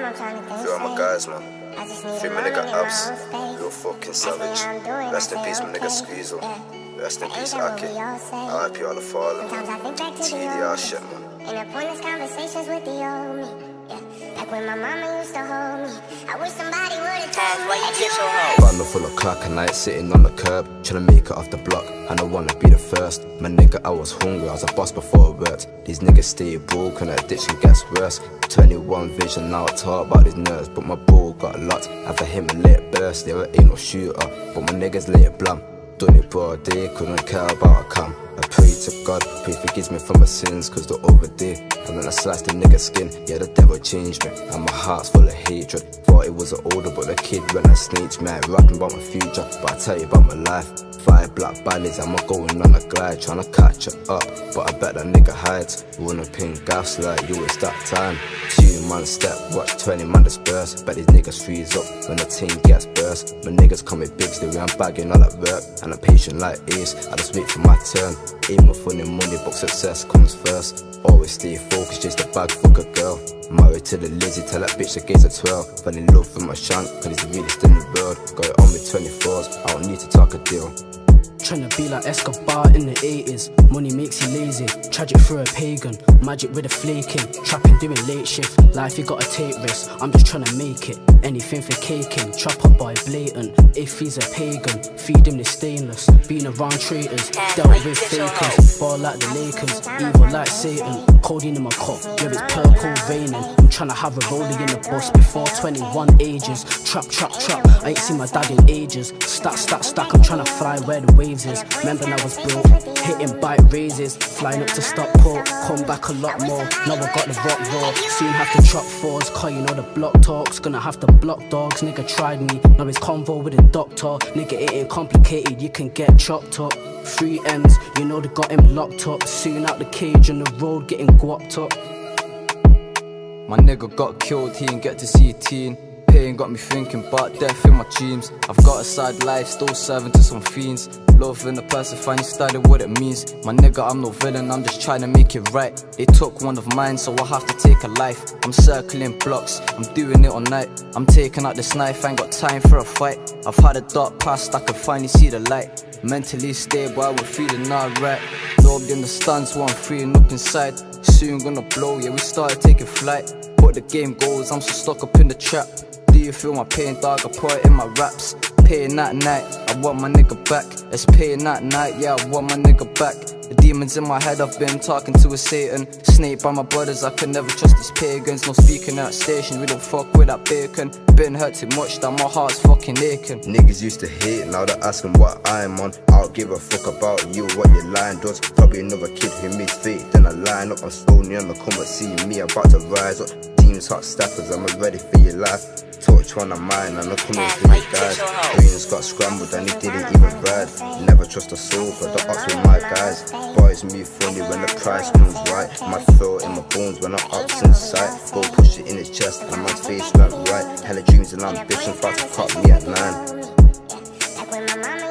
Feel my guys, man. Free my nigga Abs, little fucking savage. Rest in peace, my nigga Squeezel. Rest in peace, Aki. RIP all the fallen, man. TDR shit, man. In the pointless conversations with the old me. Like when my mama used to hold me. I wish somebody would've told me. Why you get so hard? Bundle full of clock and night sitting on the curb, trying to make it off the block. And I wanna be the first. My nigga, I was hungry, I was a boss before I worked. These niggas stay broke and the addiction gets worse. 21 vision, now I talk about these nerves, but my bro got locked. After him and let it burst, there ain't no shooter, but my niggas let it blam. Done it broad day, couldn't care about a cam. I pray to God, pray forgives me for my sins, cause the other day, and then I sliced the nigga's skin, yeah the devil changed me, and my heart's full of hatred. Thought it was an older, but the kid when I snitched me, I ain't rapping about my future, but I tell you about my life. 5 black bodies, I'm going on a glide, tryna catch it up, but I bet that nigga hides. Run up in gas like you, it's that time. 2 man step, watch 20 man disperse. Bet these niggas freeze up when the team gets burst. My niggas come with big still, I'm bagging all at work, and I'm patient like Ace, I just wait for my turn. Aim for the money, but success comes first. Always stay focused, just a bag fuck a girl. Married to the Lizzie, tell that bitch the gates are 12. Fell in love with my shank, cause he's the realest in the world. Got it on with 24s, I don't need to talk a deal. Tryna be like Escobar in the 80s. Money makes you lazy, tragic for a pagan. Magic with a flaking, trapping doing late shift. Life you gotta take risks, I'm just tryna make it. Anything for caking, trap up boy blatant. If he's a pagan, feed him the stainless. Being around traitors, dealt with fakers. Ball like the Lakers, evil like Satan. Codeine in my cup, yeah it's purple raining. I'm tryna have a rollie in the bus before 21 ages. Trap, trap, trap, I ain't seen my dad in ages. Stack, stack, stack, I'm tryna fly where the waves is. Remember when I was broke, hitting bike raises. Flying up to Stockport, come back a lot more. Now I got the rock raw, soon have to chop fours. Cause you know the block talks, gonna have to block dogs. Nigga tried me, now it's convo with a doctor. Nigga it ain't complicated, you can get chopped up. 3 M's, you know they got him locked up. Soon out the cage on the road getting guapped up. My nigga got killed, he ain't get to see a teen. Pain got me thinking about death in my dreams. I've got a sad life, still serving to some fiends. Loving a person, finally started what it means. My nigga, I'm no villain, I'm just trying to make it right. They took one of mine, so I have to take a life. I'm circling blocks, I'm doing it all night. I'm taking out this knife, ain't got time for a fight. I've had a dark past, I can finally see the light. Mentally stable, I was feeling alright. Nobody understands what I'm feeling up inside. Soon gonna blow, yeah we started taking flight. But the game goes, I'm so stuck up in the trap. Do you feel my pain, dog? I put it in my raps. Paying that night, I want my nigga back. It's paying that night, yeah, I want my nigga back. The demons in my head, I've been talking to a Satan. Snake by my brothers, I can never trust these pagans. No speaking at station, we don't fuck with that bacon. Been hurt too much that my heart's fucking aching. Niggas used to hate, now they're asking what I'm on. I don't give a fuck about you, what your line does. Probably another kid who made fate, then I line up. I'm slowly on the come and see me, about to rise up. Teams hot stackers, I'm ready for your life. Touch one of mine and I'm coming for you guys. Brains got scrambled and he didn't even ride. Never trust a soul, but the ops with my guys. Boys move funny when the price comes right. My throat in my bones when the ops in sight. Go push it in his chest and my face went right. Hella dreams and ambitions, about to cop me at 9. Like when my mama